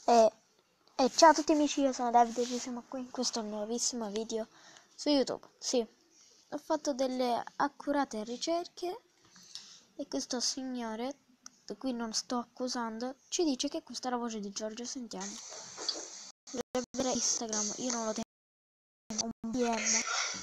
E, e ciao a tutti amici, io sono Davide e ci siamo qui in questo nuovissimo video su YouTube. Sì, ho fatto delle accurate ricerche e questo signore, da cui non sto accusando, ci dice che questa è la voce di Giorgio. Sentiamo. Dovrebbe avere Instagram, io non lo tengo, un DM.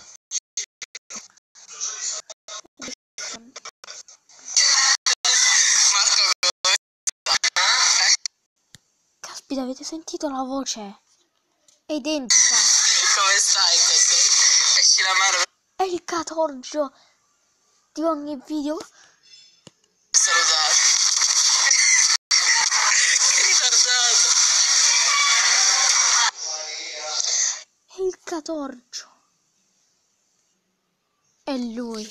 Caspita, avete sentito la voce? È identica. Come stai? Esci la mano È il catorgio di ogni video. per salutare. Che ritardato. È il catorgio. È lui.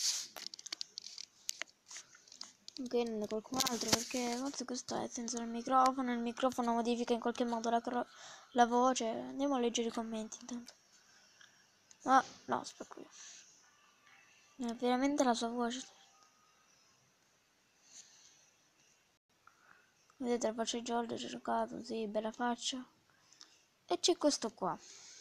Ok, non è qualcun altro, perché forse questo è senza il microfono modifica in qualche modo la voce. Andiamo a leggere i commenti intanto. Ah, no, aspetta qui. È veramente la sua voce. Vedete la faccia di Giorgio, c'è giocato, sì, bella faccia. E c'è questo qua.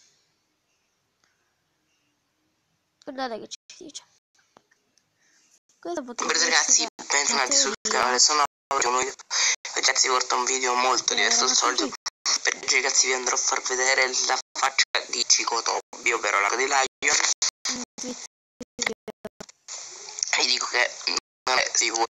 Guardate che ci dice. Questo potrebbe Ragazzi, bentornati sul canale, sono uno ragazzi, porta un video molto diverso dal solito. Per oggi ragazzi vi andrò a far vedere la faccia di Chico Tobi, ovvero la di Lion. Vi dico che non è sicuro.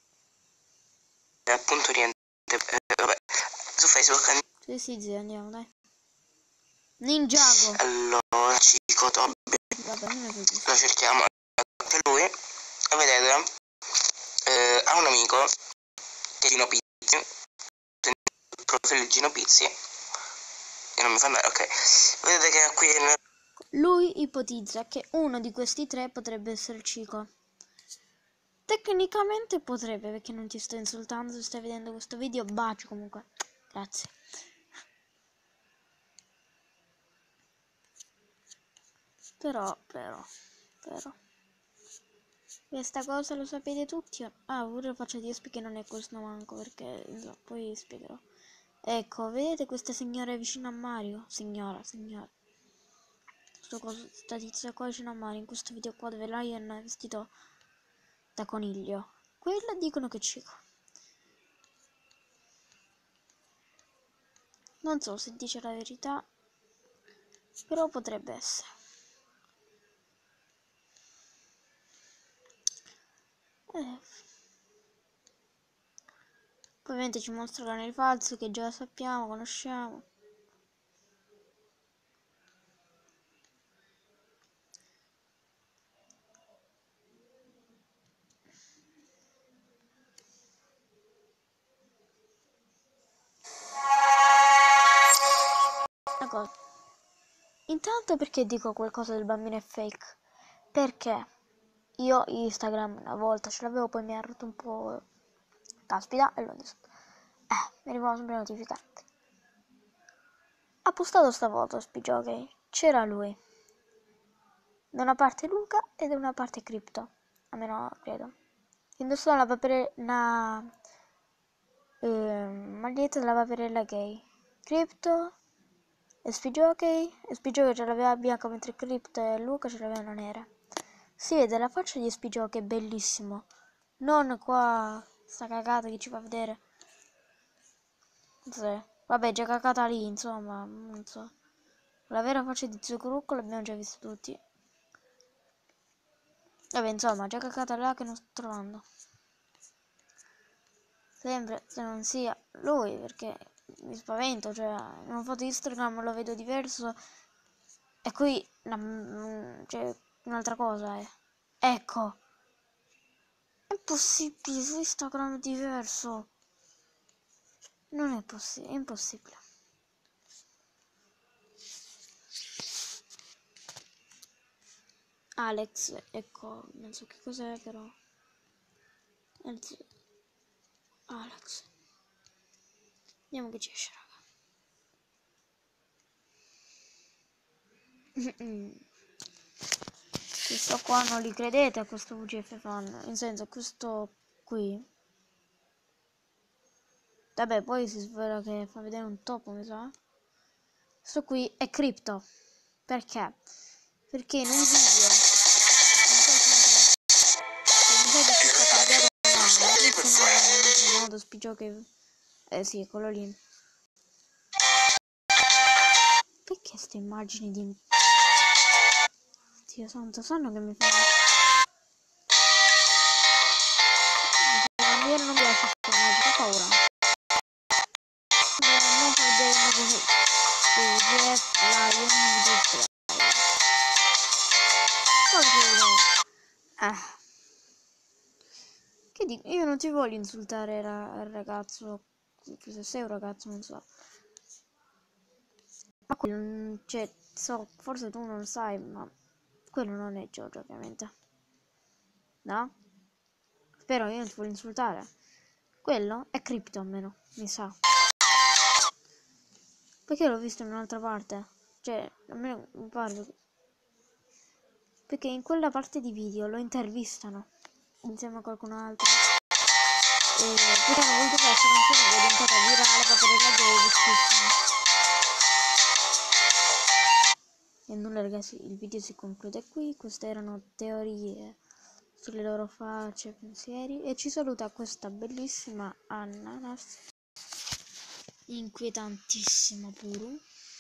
Appunto niente, vabbè, su Facebook Sì, zio, andiamo, dai. Ninjago. allora Chico Tobi, Vabbè, non è così. lo cerchiamo anche lui, e vedete, ha un amico che è Gino Pizzi, il profilo di Gino Pizzi, e non mi fa andare, ok, vedete che qui Lui ipotizza che uno di questi tre potrebbe essere Chico. Tecnicamente potrebbe, perché non ti sto insultando se stai vedendo questo video. Bacio comunque. Grazie. Però. Questa cosa lo sapete tutti? Ah, pure lo faccio dire che non è questo manco, perché insomma, poi spiegherò. Ecco, vedete questa signora vicino a Mario? Signora. Sta tizia qua vicino a Mario, in questo video qua dove Lion è vestito da coniglio. Quella dicono che è Chico. Non so se dice la verità, però potrebbe essere. Ovviamente ci mostra l'anello falso che già sappiamo, conosciamo. Ecco. Intanto perché dico qualcosa del bambino è fake? Perché io Instagram una volta ce l'avevo, poi mi ha rotto un po'. Caspita, e l'ho detto. Mi arrivano sempre notificati. Ha postato sta foto Spigioghi. C'era lui. Da una parte Luca e da una parte Crypto. Almeno credo. Indossava una maglietta della paperella gay. Crypto e Spigioghi ce l'aveva bianca, mentre Crypto e Luca ce l'avevano nera. Si vede la faccia di Spigioghi che è bellissimo. Non qua sta cagata che ci fa vedere. Sì. Vabbè, già cagata lì, insomma, non so. La vera faccia di Zuccurucco l'abbiamo già vista tutti. Vabbè, insomma, già cagata là che non sto trovando. Sempre se non sia lui, perché mi spavento, cioè, in una foto Instagram lo vedo diverso. E qui, cioè, un'altra cosa è. Ecco. È impossibile, su Instagram è diverso. Non è possibile, è impossibile. Alex, ecco, non so che cos'è però. Alex. Vediamo che ci esce, raga. Questo qua non li credete a questo VGF fan, in senso questo qui Vabbè, poi si svela che fa vedere un topo, mi sa. Questo qui è Crypto. Perché? Perché in un video, non so se mi sa che si sta cambiando un nome, funziona in un altro modo, spiccio che... sì, quello lì. Perché ste immagini di... Dio santo, sanno che mi fanno... Quando non mi piace questa immagine, ho paura. Non fa vedere una così. Jeff Lion di che dico? Io non ti voglio insultare il ragazzo. Se sei un ragazzo, non so. Ma quello, cioè, so, forse tu non lo sai, ma quello non è Giorgio, ovviamente. No? Spero, io non ti voglio insultare. Quello è Crypto almeno, mi sa. Perché l'ho visto in un'altra parte? Cioè, almeno mi pare. Perché in quella parte di video lo intervistano insieme a qualcun altro. E perché hanno voluto fare una canzone che è diventata virale per la gay. E nulla ragazzi, il video si conclude qui. Queste erano teorie sulle loro facce e pensieri. E ci saluta questa bellissima ananas. Inquietantissima pure.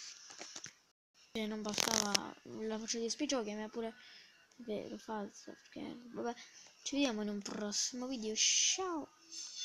E non bastava la faccia di Spiccio che mi ha pure vero falso. Perché vabbè, ci vediamo in un prossimo video. Ciao!